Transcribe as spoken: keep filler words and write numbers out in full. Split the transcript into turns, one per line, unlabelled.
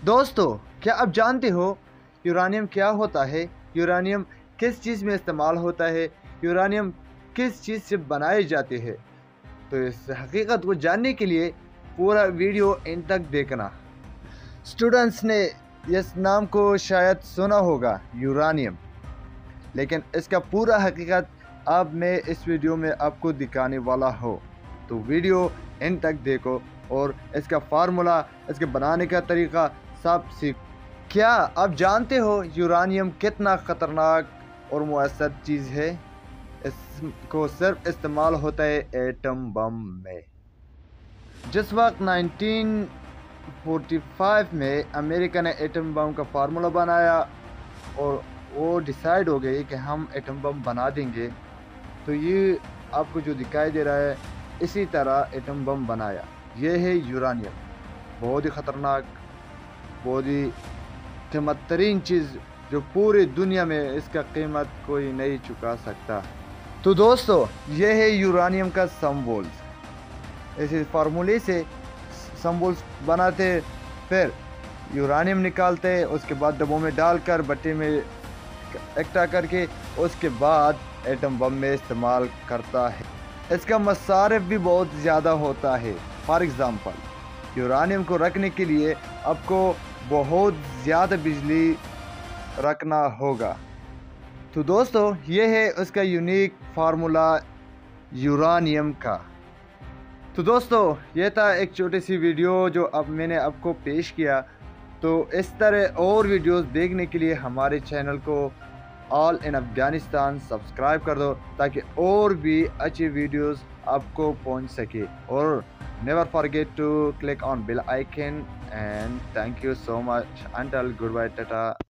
دوستو، کیا آپ جانتے ہو یورانیم کیا ہوتا ہے؟ یورانیم کس چیز میں استعمال ہوتا ہے؟ یورانیم کس چیز سے بنائے جاتے ہیں؟ تو اس حقیقت کو جاننے کے لیے پورا ویڈیو ان تک دیکھنا۔ اسٹوڈنٹس نے اس نام کو شاید سنا ہوگا، یورانیم، لیکن اس کا پورا حقیقت اب میں اس ویڈیو میں آپ کو دکھانے والا ہوں، تو ویڈیو ان تک دیکھو اور اس کا فارمولا، اس کے بنانے کا طریقہ سب سیکھو۔ کیا آپ جانتے ہو یورانیم کتنا خطرناک اور مؤثر چیز ہے؟ اس کو صرف استعمال ہوتا ہے ایٹم بم میں۔ جس وقت نائنٹین فورٹی فائیو میں امریکہ نے ایٹم بم کا فارمولا بنایا اور وہ ڈیسائیڈ ہو گئی کہ ہم ایٹم بم بنا دیں گے، تو یہ آپ کو جو دکھائی دے رہا ہے اسی طرح ایٹم بم بنایا۔ یہ ہے یورانیم، بہت ہی خطرناک، بہت ہی قیمت ترین چیز جو پوری دنیا میں اس کا قیمت کوئی نہیں چکا سکتا۔ تو دوستو، یہ ہے یورانیم کا سمبولز۔ اسی فارمولے سے سمبولز بناتے، پھر یورانیم نکالتے، اس کے بعد ڈبوں میں ڈال کر بٹی میں اکٹھا کر کے اس کے بعد ایٹم بم میں استعمال کرتا ہے۔ اس کا مصارف بھی بہت زیادہ ہوتا ہے۔ فار ایگزامپل، یورانیم کو رکھنے کے لیے آپ کو بہت زیادہ بجلی رکھنا ہوگا۔ تو دوستو، یہ ہے اس کا یونیک فارمولا یورانیم کا۔ تو دوستو، یہ تھا ایک چھوٹی سی ویڈیو جو اب میں نے آپ کو پیش کیا۔ تو اس طرح اور ویڈیوز دیکھنے کے لیے ہمارے چینل کو آل ان افغانستان سبسکرائب کر دو تاکہ اور بھی اچھی ویڈیوز آپ کو پہنچ سکے، اور never forget to click on bell icon and thank you so much. Until goodbye, tata.